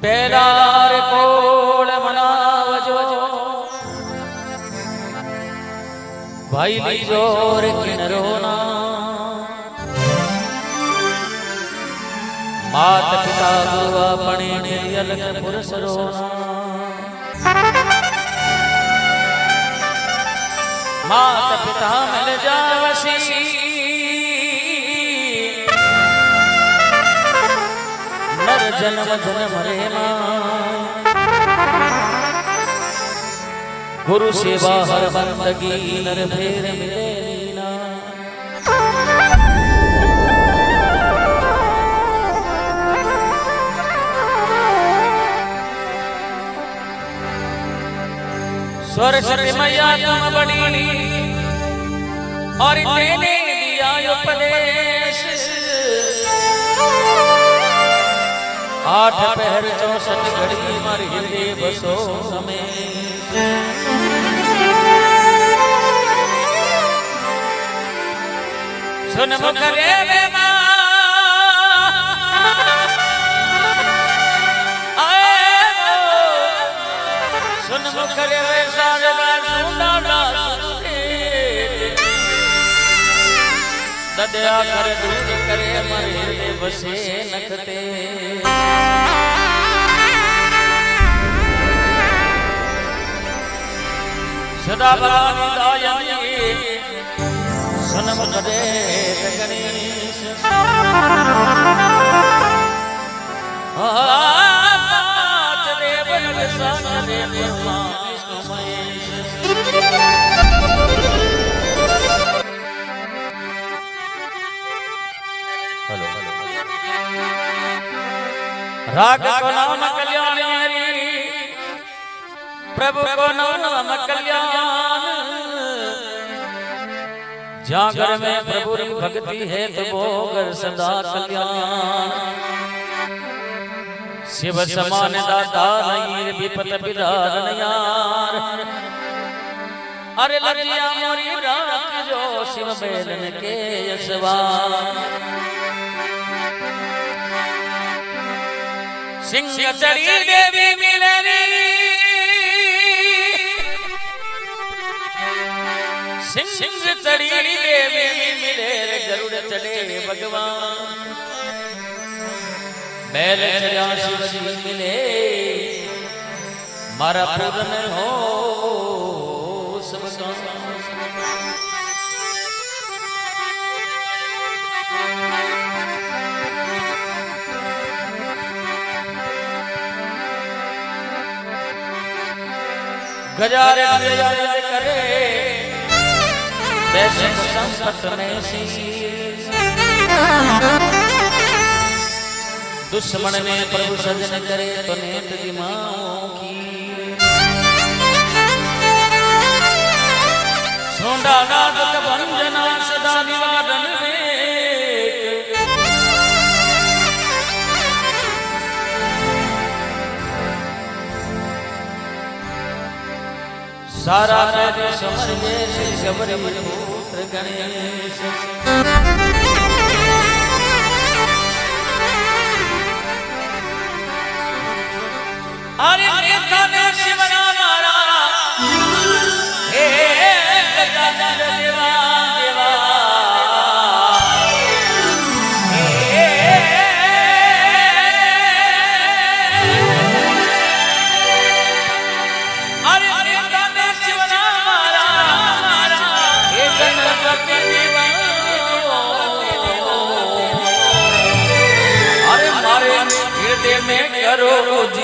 pillar कोल मनावजो भाई लीजो रे किनरोना मात पिता गुआ पणे ने अलग पुरुष रोना मात पिता मिल जावसी नर जन्म जन्म रे मां गुरु सेवा हर बंदगी नर फेर मिले लीना सरस्वती मैया तुम बड़ी और तेने दिया उपदेश 8 पहर 64 घड़ी मारी हृदय बसो समय सुन मुख रे बेमा सुन मुख रे दया कर दूर करे मरे बसे नखते सदा बलानी दायनी सनम करे गणेश नाथ देव सन देव विष्णु महेश राग को नाम कल्याणी प्रभु को नाम कल्याण जागर में प्रभु की भक्ति है तो भोगर सदा कल्याण शिव समान दाता नहीं विपत विदारण यार अरे लगिया मोरी राख जो शिव बेलन के यशवान सिंह चढ़ी देवी मिलनी सिंह चढ़ी देवी मिले गरुड़ चढ़े भगवान बैल चढ़ा शिव जी मिले मारा पूर्ण हो सब गजारे करे वैसे संकट में शीश दुश्मन ने प्रभु सजन करे तो नेत दिमाओं की सोंडा नादक भंजना सदा निवारण में सारा कार्य समझे शबरी पुत्र गणेश अरे देखा ने शिवना मारा हे गजानन देवा देवा में करो जी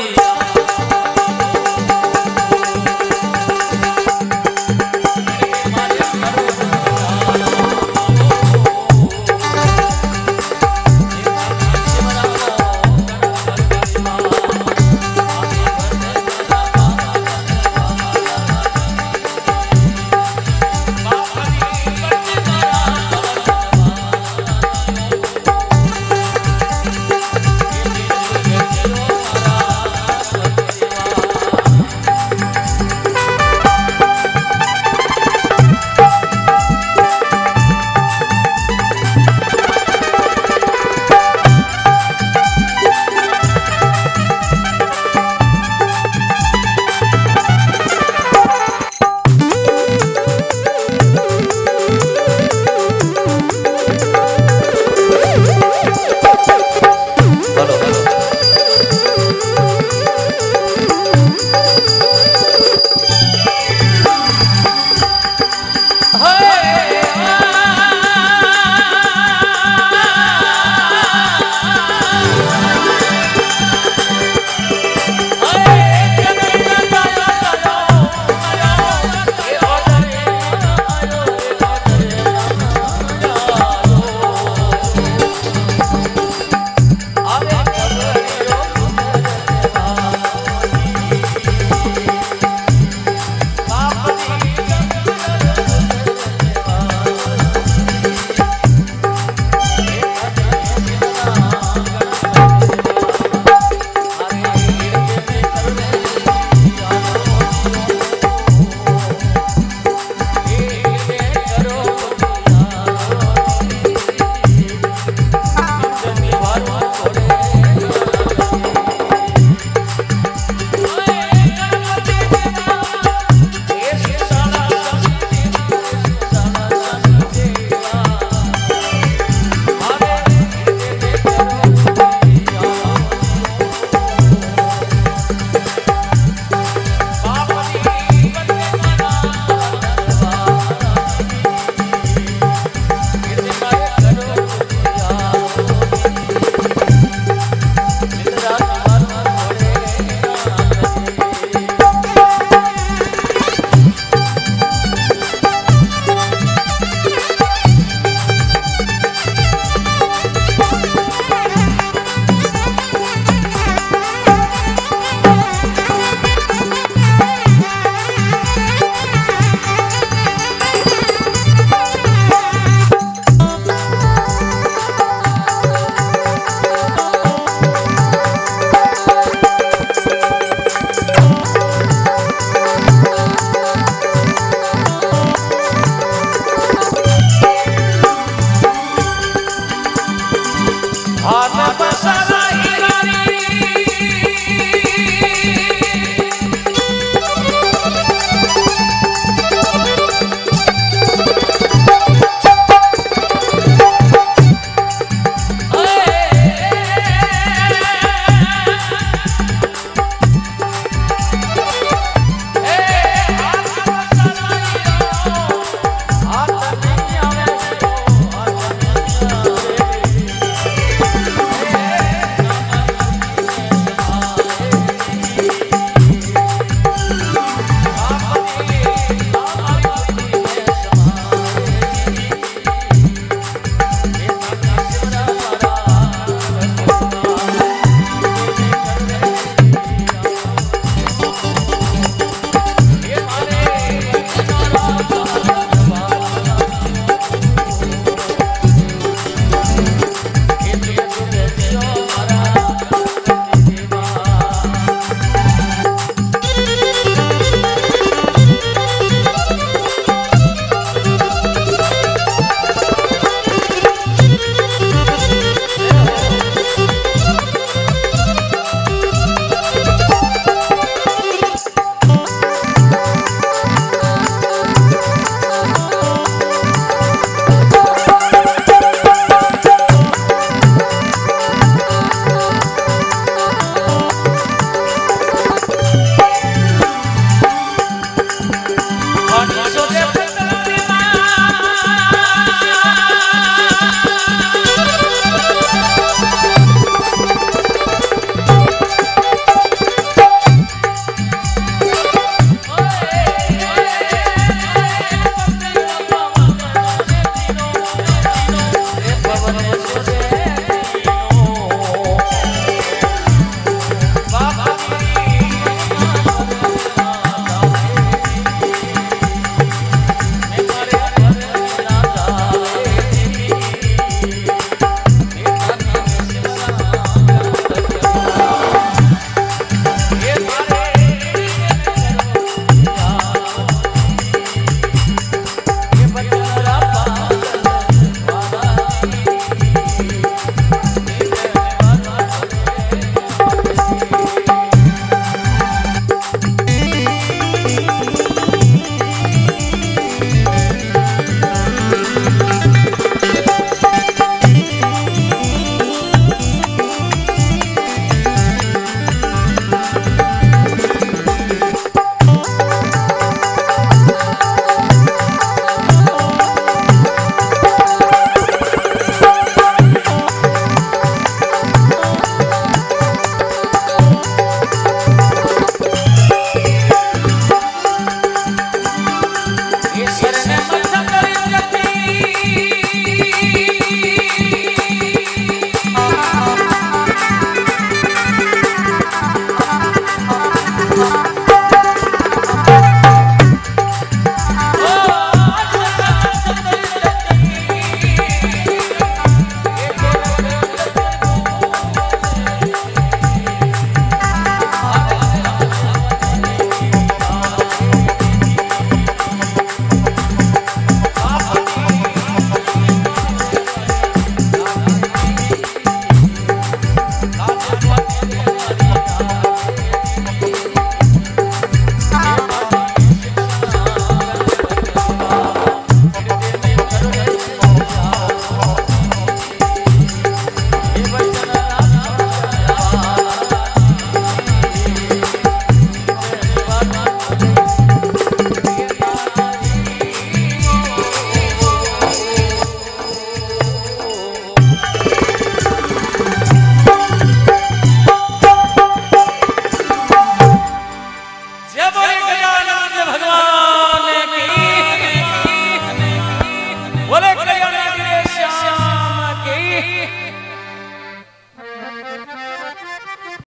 भगवान